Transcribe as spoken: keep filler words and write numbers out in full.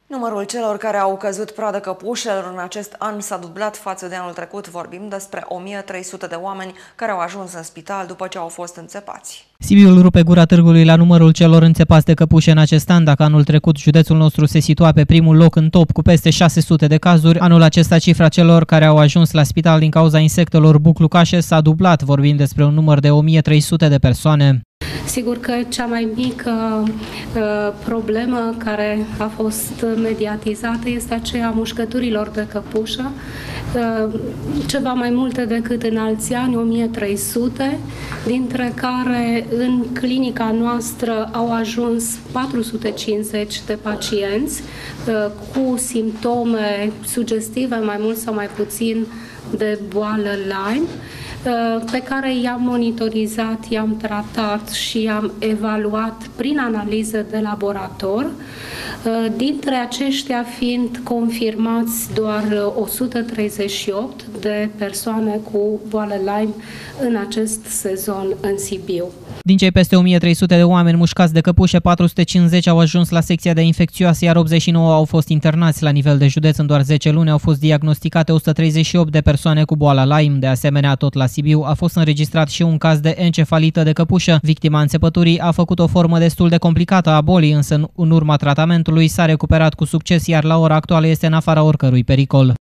Numărul celor care au căzut pradă căpușelor în acest an s-a dublat față de anul trecut. Vorbim despre o mie trei sute de oameni care au ajuns în spital după ce au fost înțepați. Sibiul rupe gura târgului la numărul celor înțepați de căpușe în acest an. Dacă anul trecut județul nostru se situa pe primul loc în top cu peste șase sute de cazuri, anul acesta cifra celor care au ajuns la spital din cauza insectelor buclucașe s-a dublat, vorbind despre un număr de o mie trei sute de persoane. Sigur că cea mai mică uh, problemă care a fost mediatizată este aceea a mușcăturilor de căpușă, uh, ceva mai multe decât în alți ani, o mie trei sute, dintre care în clinica noastră au ajuns patru sute cincizeci de pacienți uh, cu simptome sugestive, mai mult sau mai puțin, de boală Lyme, pe care i-am monitorizat, i-am tratat și i-am evaluat prin analiză de laborator, dintre aceștia fiind confirmați doar o sută treizeci și opt de persoane cu boală Lyme în acest sezon în Sibiu. Din cei peste o mie trei sute de oameni mușcați de căpușe, patru sute cincizeci au ajuns la secția de infecțioase, iar optzeci și nouă au fost internați. La nivel de județ, în doar zece luni au fost diagnosticate o sută treizeci și opt de persoane cu boala Lyme. De asemenea, tot la Sibiu a fost înregistrat și un caz de encefalită de căpușă. Victima înțepăturii a făcut o formă destul de complicată a bolii, însă în urma tratamentului s-a recuperat cu succes, iar la ora actuală este în afara oricărui pericol.